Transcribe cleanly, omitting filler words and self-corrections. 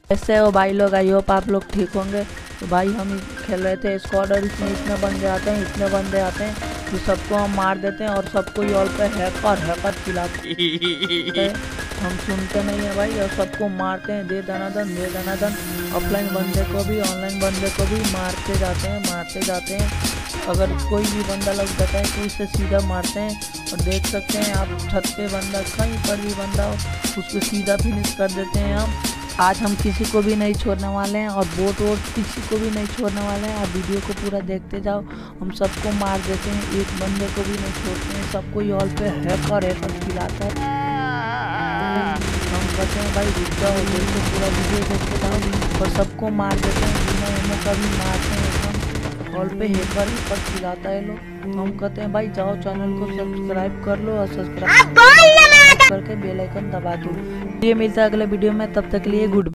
ऐसे हो भाई लोग, आई होप आप लोग ठीक होंगे। तो भाई हम खेल रहे थे स्क्वाड और इसमें इतने बंदे आते हैं कि सबको हम मार देते हैं और सबको यॉल पे हैकर चिल्लाते हैं। हम सुनते नहीं है भाई और सबको मारते हैं, दे दनादन। ऑफलाइन बंदे को भी ऑनलाइन बंदे को भी मारते जाते हैं। अगर कोई भी बंदा लग जाता है तो उसे सीधा मारते हैं। और देख सकते हैं आप, छत पे बंदा, कहीं पर भी बंदा हो उसको सीधा फिनिश कर देते हैं हम। आज हम किसी को भी नहीं छोड़ने वाले हैं और बोट वोट किसी को भी नहीं छोड़ने वाले हैं। आप वीडियो को पूरा देखते जाओ, हम सबको मार देते हैं, एक बंदे को भी नहीं छोड़ते हैं। सबको यॉल पे हैकर खिलाता है। हम कहते हैं भाई रुक जाओ, देखो पूरा वीडियो देखते जाओ और सबको मार देते हैं, बिना एमओ का भी मारते हैं एकदम। हॉल पे हैकर खिलाता है लोग। हम कहते हैं भाई जाओ चैनल को सब्सक्राइब कर लो और सब्सक्राइब करके बेल आइकन दबा दो। ये मिलता है अगले वीडियो में, तब तक के लिए गुड।